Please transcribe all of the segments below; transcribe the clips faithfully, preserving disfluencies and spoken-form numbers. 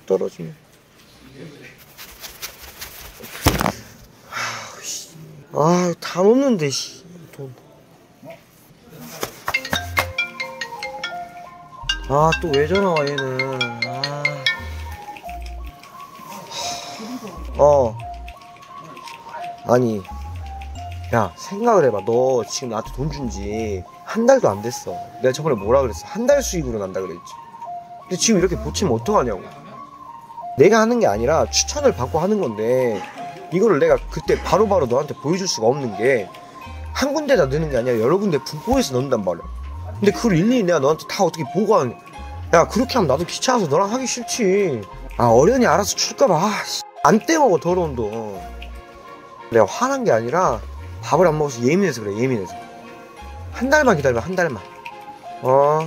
떨어지면. 아, 다 놓는데, 씨. 돈. 아, 또 왜 전화 와, 얘는. 아. 어. 아니. 야, 생각을 해봐. 너 지금 나한테 돈 준 지 한 달도 안 됐어. 내가 저번에 뭐라 그랬어? 한 달 수익으로 난다 그랬지. 근데 지금 이렇게 보치면 어떡하냐고. 내가 하는 게 아니라 추천을 받고 하는 건데, 이거를 내가 그때 바로바로 바로 너한테 보여줄 수가 없는 게, 한 군데다 넣는 게 아니라 여러 군데 분포해서 넣는단 말이야. 근데 그걸 일일이 내가 너한테 다 어떻게 보고하냐. 야, 그렇게 하면 나도 귀찮아서 너랑 하기 싫지. 아, 어련히 알아서 줄까봐. 아, 안 떼먹어, 더러운 돈. 내가 화난 게 아니라 밥을 안 먹어서 예민해서 그래, 예민해서. 한 달만 기다려, 한 달만. 어.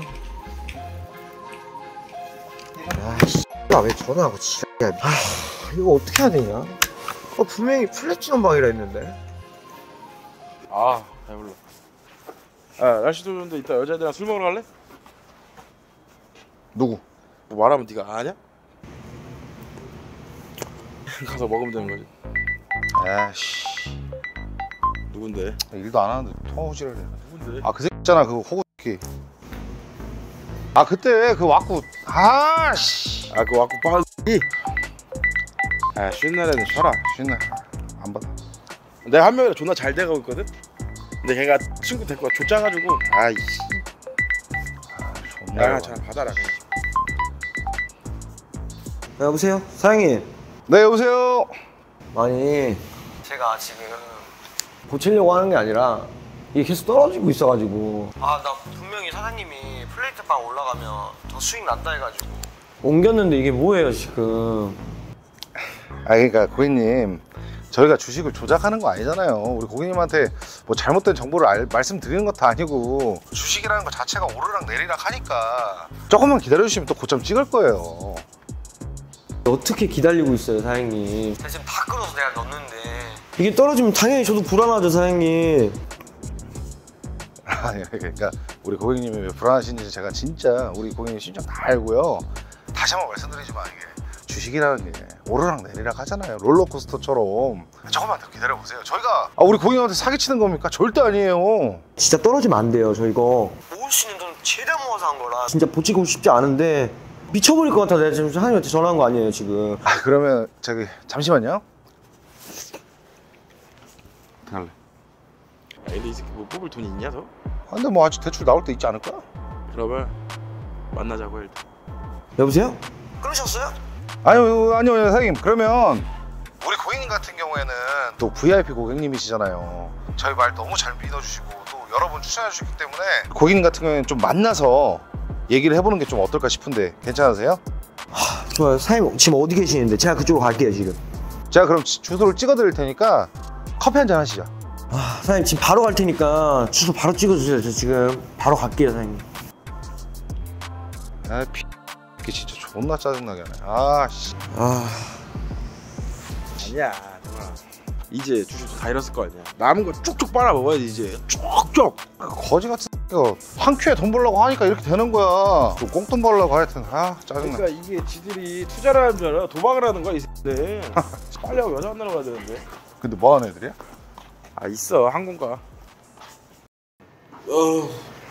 아이씨, 왜 전화하고 지랄이야. 아, 이거 어떻게 해야 되냐? 어, 분명히 플래티넘 방이라 했는데. 아, 배불러. 아, 날씨도 좋은데 이따 여자애들이랑 술 먹으러 갈래? 누구? 뭐 말하면 네가 아냐? 가서 먹으면 되는 거지. 아씨, 누군데? 일도 안 하는데 통화오지를 해. 누군데? 아, 그 새끼 있잖아, 그 호구 새끼. 아, 그때 그 왁구. 아씨. 아, 그 와꾸 빠지. 아, 쉬는 날에는 쉬어라. 쉬는 날 안 받아. 내가 한 명이랑 존나 잘 돼가고 있거든? 근데 걔가 친구 데리고 쫓아가지고 아이씨. 아, 존나. 야, 잘 받아라. 그냥. 야, 여보세요? 사장님. 네, 여보세요. 아니, 제가 지금 고치려고 하는 게 아니라 이게 계속 떨어지고 있어가지고. 아, 나 분명히 사장님이 플레이트빵 올라가면 더 수익 난다 해가지고 옮겼는데 이게 뭐예요 지금. 아, 그러니까 고객님, 저희가 주식을 조작하는 거 아니잖아요. 우리 고객님한테 뭐 잘못된 정보를 알, 말씀드리는 것도 아니고, 주식이라는 거 자체가 오르락 내리락 하니까 조금만 기다려주시면 또 고점 찍을 거예요. 어떻게 기다리고 있어요 사장님. 지금 다 끌어서 내가 넣는데 이게 떨어지면 당연히 저도 불안하죠 사장님. 아니, 그러니까 우리 고객님이 왜 불안하신지 제가 진짜 우리 고객님 심정 다 알고요. 다시 한번 말씀드리지만 이게 주식이라는 게 오르락 내리락 하잖아요. 롤러코스터처럼. 조금만 더 기다려보세요. 저희가 아, 우리 고객님한테 사기치는 겁니까? 절대 아니에요. 진짜 떨어지면 안 돼요. 저 이거 모을 수 있는 돈 최대한 모아서 한 거라 진짜 보치고 싶지 않은데 미쳐버릴 것 같아. 내가 지금 사장님한테 전화한 거 아니에요 지금. 아, 그러면 저기 잠시만요. 어떻게 할래? 아, 근데 이 새끼 뭐 뽑을 돈이 있냐 더? 아, 근데 뭐 아직 대출 나올 때 있지 않을까? 그러면 만나자고 일단. 여보세요? 끊으셨어요? 아니요, 아니요, 아니요, 사장님. 그러면 우리 고객님 같은 경우에는 또 브이아이피 고객님이시잖아요. 저희 말 너무 잘 믿어주시고 또 여러 번 추천해 주셨기 때문에 고객님 같은 경우에는 좀 만나서 얘기를 해보는 게 좀 어떨까 싶은데 괜찮으세요? 하, 좋아요. 사장님 지금 어디 계시는데 제가 그쪽으로 갈게요 지금. 제가 그럼 지, 주소를 찍어 드릴 테니까 커피 한잔 하시죠. 아, 사장님 지금 바로 갈 테니까 주소 바로 찍어주세요. 저 지금 바로 갈게요 사장님. 아, 피... 이게 진짜 존나 짜증나게 하네. 아, 씨. 아, 아니야, 정아. 이제 주식도 다 잃었을 거 아니야. 남은 거 쭉쭉 빨아 먹어야지 이제. 쭉쭉. 그 거지 같은 새끼가 한 큐에 돈 벌려고 하니까 이렇게 되는 거야. 좀 꽁돈 벌려고 하여튼. 아, 짜증나. 그러니까 이게 지들이 투자를 하는 줄 알아. 도박을 하는 거야 이 새끼들. 빨리 하고 여자 만나러 가야 되는데. 근데 뭐 하는 애들이야? 아, 있어 항공가. 어.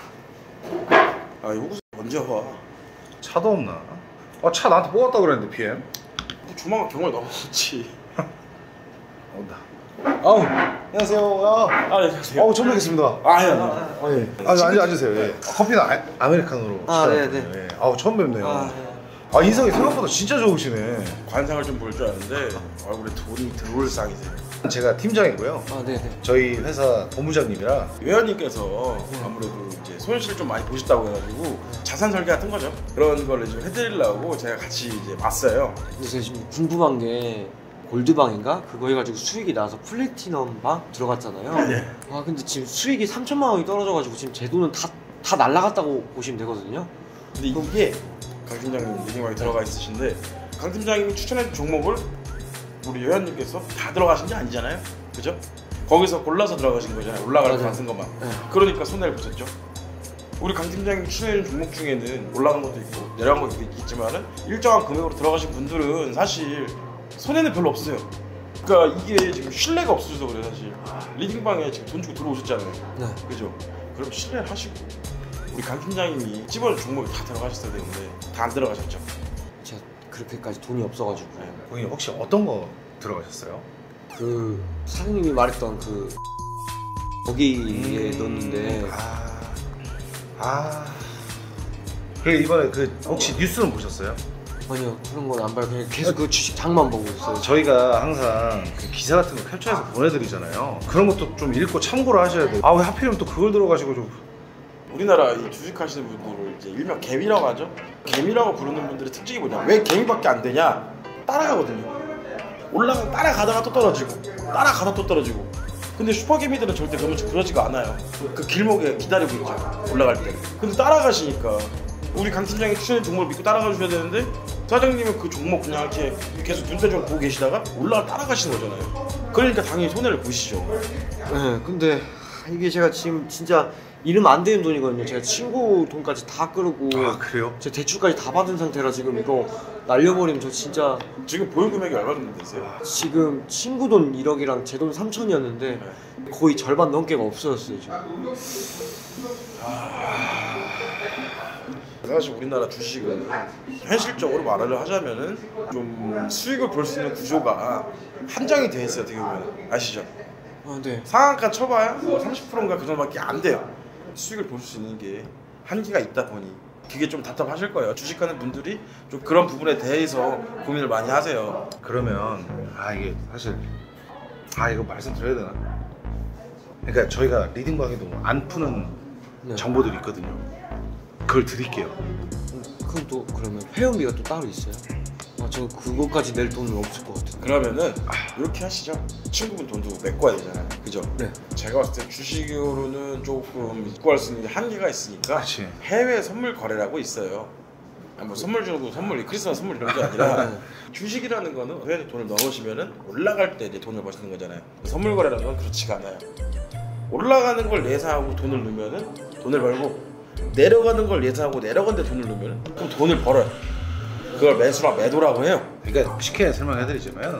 아, 이거 언제 와? 차도 없나? 아, 차 나한테 뽑았다 그랬는데 피엠? 뭐 조만간 경험이 넘었지. 온다. 아우, 안녕하세요. 아, 네, 안녕하세요. 아우, 처음 뵙겠습니다. 아, 예. 아, 예. 아, 앉, 앉으세요. 예. 커피는 아, 아메리카노로. 아, 네, 시켜놨거든요. 네. 예. 아우, 처음 뵙네요. 아, 아, 네. 인상이 생각보다 진짜 좋으시네. 관상을 좀 볼 줄 아는데 얼굴에 돈이 들어올 쌍이세요. 제가 팀장이고요. 아, 네네. 저희 회사 본부장님이라. 회원님께서 아무래도 이제 손실을 좀 많이 보셨다고 해가지고 자산 설계 같은 거죠. 그런 거를 좀 해드리려고 제가 같이 이제 왔어요. 근데 제가 지금 궁금한 게 골드방인가? 그거 해가지고 수익이 나서 플래티넘방 들어갔잖아요. 네. 아 근데 지금 수익이 삼천만 원이 떨어져가지고 지금 제 돈은 다, 다 날라갔다고 보시면 되거든요. 근데 이게 강 팀장님 리딩방에 들어가 있으신데 강 팀장님이 추천해준 종목을 우리 회원님께서 다 들어가신 게 아니잖아요. 그죠? 거기서 골라서 들어가신 거잖아요. 올라갈 때 맞아요. 같은 것만. 네. 그러니까 손해를 보셨죠. 우리 강 팀장님 추천해준 종목 중에는 올라간 것도 있고 내려간 것도 있지만은 일정한 금액으로 들어가신 분들은 사실 손해는 별로 없어요. 그러니까 이게 지금 신뢰가 없어져서 그래. 사실 리딩방에 지금 돈 주고 들어오셨잖아요. 네. 그죠? 그럼 신뢰를 하시고 우리 강 팀장님이 찝어준 종목이 다 들어가셨어야 되는데 다 안 들어가셨죠. 제가 그렇게까지 돈이 없어가지고. 고객님 혹시 어떤 거 들어가셨어요? 그 사장님이 말했던 그 거기에 음... 넣었는데. 아... 아... 그래 이번에 그 혹시 뉴스는 보셨어요? 아니요, 그런 건 안 봐요. 그냥 계속 그 주식 장만 보고 있어요. 저희가 항상 그 기사 같은 거 캡처해서 보내드리잖아요. 그런 것도 좀 읽고 참고를 하셔야 돼요. 아 왜 하필이면 또 그걸 들어가시고 좀. 우리나라 이 주식하시는 분들을 이제 일명 개미라고 하죠. 개미라고 부르는 분들의 특징이 뭐냐? 왜 개미밖에 안 되냐? 따라가거든요. 올라가 따라가다가 또 떨어지고, 따라가다 또 떨어지고. 근데 슈퍼개미들은 절대 그러면 그러지가 않아요. 그 길목에 기다리고 있죠. 올라갈 때. 근데 따라가시니까 우리 강 팀장이 추천해 종목을 믿고 따라가 주셔야 되는데 사장님은 그 종목 그냥 이렇게 계속 눈대중 보고 계시다가 올라가 따라가시는 거잖아요. 그러니까 당연히 손해를 보시죠. 네, 근데 이게 제가 지금 진짜 이러면 안 되는 돈이거든요. 제가 친구 돈까지 다 끌고. 아 그래요? 제 대출까지 다 받은 상태라 지금 이거 날려버리면 저 진짜. 지금 보유 금액이 얼마 정도 되세요? 지금 친구 돈 일억이랑 제 돈 삼천이었는데 네. 거의 절반 넘게가 없어졌어요 지금. 사실 우리나라 주식은 현실적으로 말을 하자면은 좀 수익을 볼 수 있는 구조가 한정이 돼 있어요. 어떻게 보면 아시죠? 아, 네. 상한가 쳐봐야 뭐 삼십 퍼센트인가 그 정도밖에 안 돼요. 수익을 볼 수 있는 게 한계가 있다 보니 그게 좀 답답하실 거예요. 주식하는 분들이 좀 그런 부분에 대해서 고민을 많이 하세요. 그러면 아 이게 사실 아 이거 말씀드려야 되나? 그러니까 저희가 리딩방에도 안 푸는 네. 정보들이 있거든요. 그걸 드릴게요. 그럼 또 그러면 회원비가 또 따로 있어요? 아, 저 그거까지 낼 돈은 없을 것 같아요. 그러면은 이렇게 하시죠. 친구분 돈도 메꿔야 되잖아요. 그죠? 네. 제가 봤을 때 주식으로는 조금 입고할 수 있는 한계가 있으니까 그치. 해외 선물 거래라고 있어요. 아니 뭐 선물 주고 선물, 크리스마스 선물 이런 게 아니라 네. 주식이라는 거는 회원에 돈을 넣으시면은 올라갈 때 이제 돈을 버시는 거잖아요. 선물 거래라는 건 그렇지가 않아요. 올라가는 걸 예상하고 돈을 넣으면은 돈을 벌고 내려가는 걸 예상하고 내려간데 돈을 넣으면 그럼 돈을 벌어요. 그걸 매수랑 매도라고 해요. 그러니까 쉽게 설명해드리자면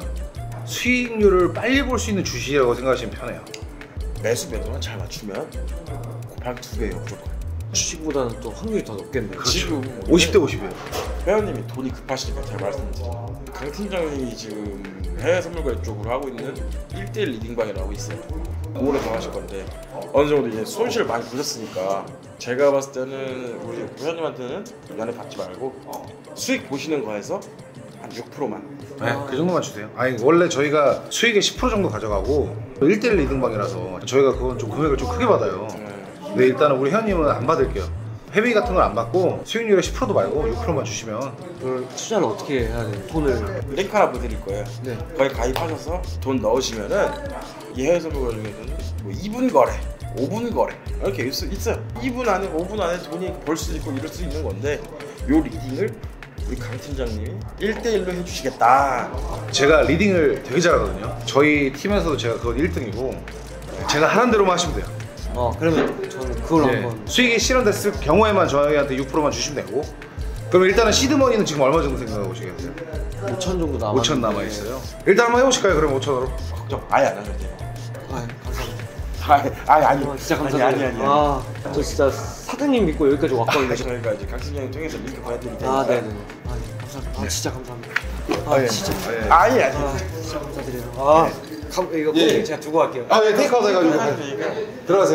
수익률을 빨리 볼 수 있는 주식이라고 생각하시면 편해요. 매수 매도만 잘 맞추면 곱하기 두 배예요 무조건. 주식보다는 또 확률이 더 높겠네요. 그렇죠. 지금 오십 대 오십이에요. 회원님이 돈이 급하시니까 제가 말씀드려요. 강 팀장님이 지금 해외 선물거래 쪽으로 하고 있는 일 대일 리딩방이라고 있어요. 오래 더 하실 건데 어느 정도 이제 손실을 많이 보셨으니까 제가 봤을 때는 우리 회원님한테는 연애 받지 말고 수익 보시는 거에서 한 육 퍼센트만. 네, 그 정도만 주세요. 아니 원래 저희가 수익의 십 퍼센트 정도 가져가고 일 대일 리딩방이라서 저희가 그건 좀 금액을 좀 크게 받아요. 근데 일단은 우리 회원님은 안 받을게요. 회비 같은 걸 안 받고 수익률의 십 퍼센트도 말고 육 퍼센트만 주시면. 그걸 투자를 어떻게 해야 돼요? 돈을. 링크 하나 보내드릴 거예요. 네. 거기 가입하셔서 돈 넣으시면은 이 해외 선물거래 중에서는 뭐 이 분 거래, 오 분 거래 이렇게 있어요. 이 분 안에 오 분 안에 돈이 벌 수 있고 이럴 수 있는 건데 요 리딩을 우리 강 팀장님이 일 대일로 해주시겠다. 제가 리딩을 되게 잘하거든요. 저희 팀에서도 제가 그건 일 등이고 제가 하는 대로만 하시면 돼요. 어 그러면 저는 그걸 네. 한번. 수익이 실현됐을 경우에만 저희한테 육 퍼센트만 주시면 되고. 그럼 일단은 시드머니는 지금 얼마 정도 생각하고 계세요? 오천 정도 남아. 오천 남아있어요. 일단 한번 해보실까요? 그럼 오천으로. 걱정 아예 안 하셔도 돼요. 아 감사합니다. 아, 아니 아니 아, 진짜 감사합니다. 아니 아니 아니. 아, 저 진짜 사장님 믿고 여기까지 왔거든요. 저희가 이제 강 팀장님 통해서 링크 보내드릴 테니까. 아 네네. 아 네, 감사합니다. 아 진짜 감사합니다. 아, 아, 예. 진짜. 아, 예. 아니 아니. 아 진짜 감사드려요. 아 감, 이거 예. 제가 두고 갈게요. 아, 네, 테이크아웃 해가지고. 그러니까. 들어가세요.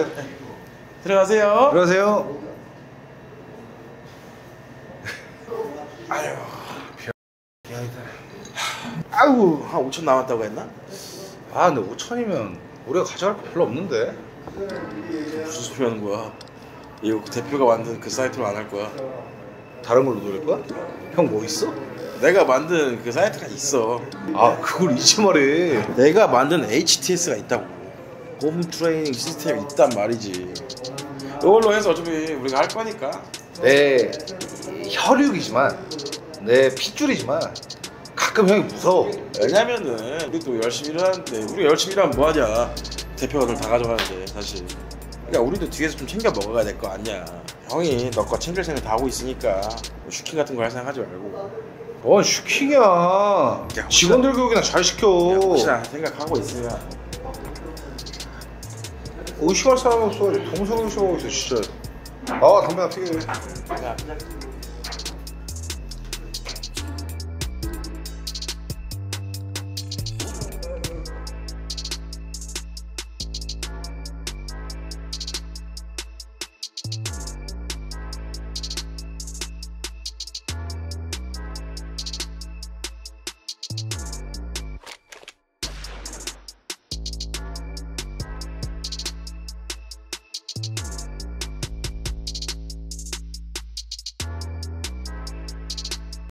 들어가세요. 들어가세요. 아유. 아우 한 오천 남았다고 했나? 아, 근데 오천이면 우리가 가져갈 거 별로 없는데. 무슨 소리 하는 거야? 이거 대표가 만든 그 사이트로 안 할 거야. 다른 걸로 노릴 거야? 형 뭐 있어? 내가 만든 그 사이트가 있어. 아, 그걸 이제 말해. 내가 만든 에이치티에스가 있다고. 홈 트레이닝 시스템이 있단 말이지. 이걸로 해서 어차피 우리가 할 거니까. 내 혈육이지만 내 핏줄이지만 가끔 형이 무서워. 왜냐면은 우리도 열심히 일하는데 우리가 열심히 일하면 뭐하냐. 대표가 널 다 가져가는데 사실. 그러니까 우리도 뒤에서 좀 챙겨 먹어야 될 거 아니야. 형이 너거 챙길 생각 다 하고 있으니까 뭐 슈킹 같은 거 할 생각하지 말고. 뭔 슈킹이야. 직원들 교육이나 잘 시켜. 혹시나 생각하고 있으면. 의심할 사람이 없어. 동성 의심하고 있어 진짜. 아 담배 안 피게. 야, 그냥